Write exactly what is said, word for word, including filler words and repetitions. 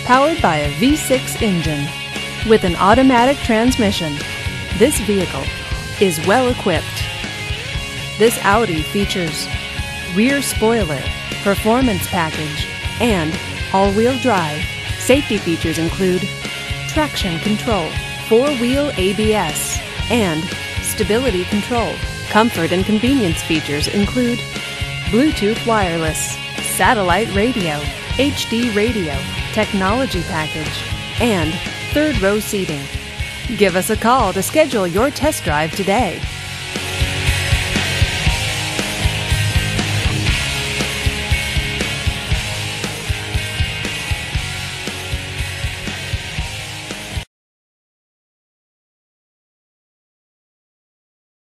powered by a V six engine. With an automatic transmission, this vehicle is well equipped. This Audi features rear spoiler, performance package, and all-wheel drive. Safety features include traction control, four-wheel A B S, and stability control. Comfort and convenience features include Bluetooth wireless, satellite radio, H D radio, technology package, and third row seating. Give us a call to schedule your test drive today.